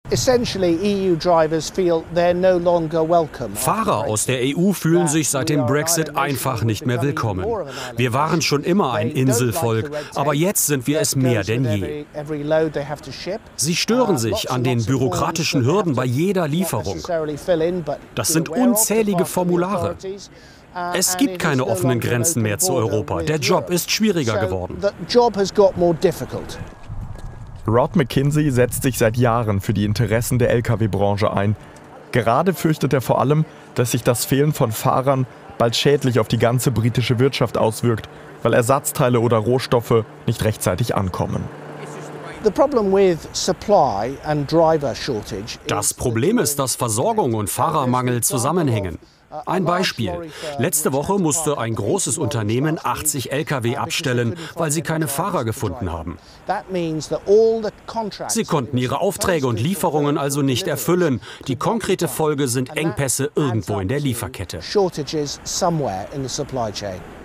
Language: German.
Fahrer aus der EU fühlen sich seit dem Brexit einfach nicht mehr willkommen. Wir waren schon immer ein Inselvolk, aber jetzt sind wir es mehr denn je. Sie stören sich an den bürokratischen Hürden bei jeder Lieferung. Das sind unzählige Formulare. Es gibt keine offenen Grenzen mehr zu Europa. Der Job ist schwieriger geworden. Rod McKenzie setzt sich seit Jahren für die Interessen der Lkw-Branche ein. Gerade fürchtet er vor allem, dass sich das Fehlen von Fahrern bald schädlich auf die ganze britische Wirtschaft auswirkt, weil Ersatzteile oder Rohstoffe nicht rechtzeitig ankommen. Das Problem ist, dass Versorgung und Fahrermangel zusammenhängen. Ein Beispiel. Letzte Woche musste ein großes Unternehmen 80 Lkw abstellen, weil sie keine Fahrer gefunden haben. Sie konnten ihre Aufträge und Lieferungen also nicht erfüllen. Die konkrete Folge sind Engpässe irgendwo in der Lieferkette.